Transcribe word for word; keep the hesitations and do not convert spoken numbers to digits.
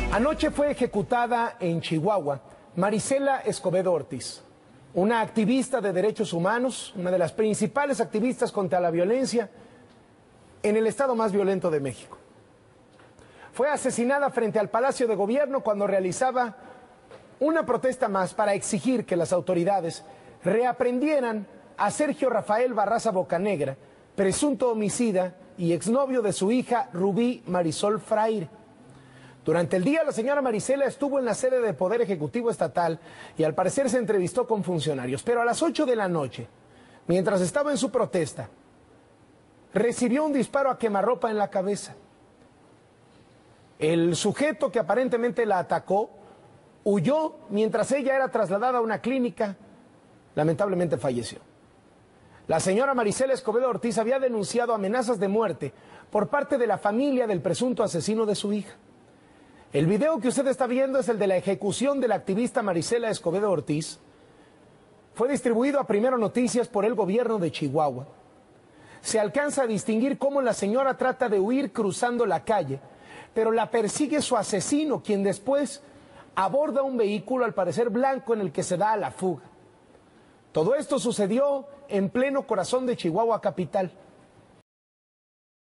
Anoche fue ejecutada en Chihuahua Marisela Escobedo Ortiz, una activista de derechos humanos, una de las principales activistas contra la violencia en el estado más violento de México. Fue asesinada frente al Palacio de Gobierno cuando realizaba una protesta más para exigir que las autoridades reaprendieran a Sergio Rafael Barraza Bocanegra, presunto homicida y exnovio de su hija Rubí Marisol Fraire. Durante el día, la señora Marisela estuvo en la sede del Poder Ejecutivo Estatal y al parecer se entrevistó con funcionarios. Pero a las ocho de la noche, mientras estaba en su protesta, recibió un disparo a quemarropa en la cabeza. El sujeto que aparentemente la atacó huyó mientras ella era trasladada a una clínica. Lamentablemente falleció. La señora Marisela Escobedo Ortiz había denunciado amenazas de muerte por parte de la familia del presunto asesino de su hija. El video que usted está viendo es el de la ejecución de la activista Marisela Escobedo Ortiz. Fue distribuido a Primero Noticias por el gobierno de Chihuahua. Se alcanza a distinguir cómo la señora trata de huir cruzando la calle, pero la persigue su asesino, quien después aborda un vehículo al parecer blanco en el que se da a la fuga. Todo esto sucedió en pleno corazón de Chihuahua capital.